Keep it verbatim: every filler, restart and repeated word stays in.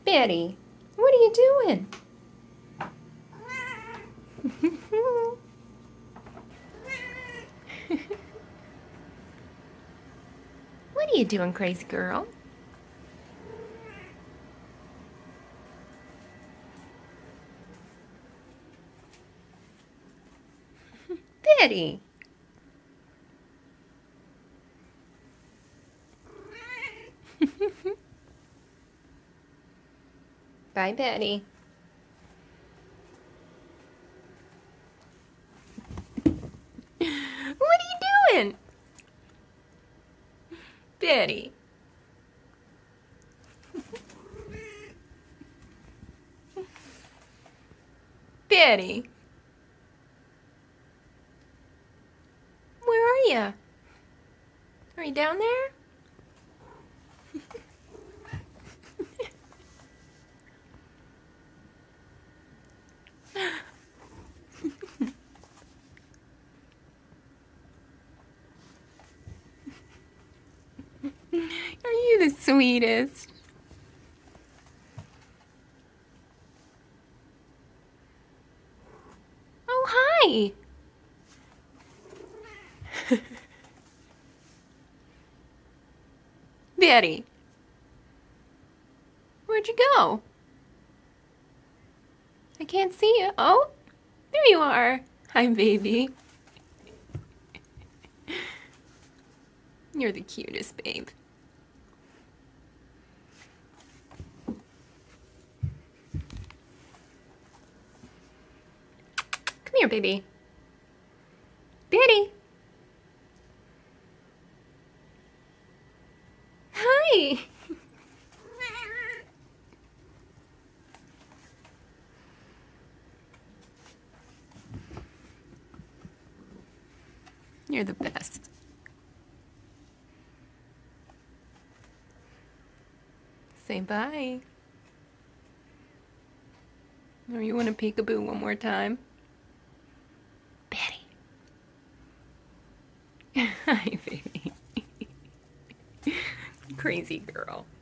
Betty, what are you doing? What are you doing, crazy girl? Betty. Bye, Betty. What are you doing? Betty. Betty. Where are you? Are you down there? Are you the sweetest? Oh, hi. Betty, where'd you go? I can't see you. Oh, there you are. Hi, baby. You're the cutest, babe. Come here, baby. Betty. Hi. You're the best. Say bye. Or you want to peekaboo one more time? Betty. Hi, baby. Crazy girl.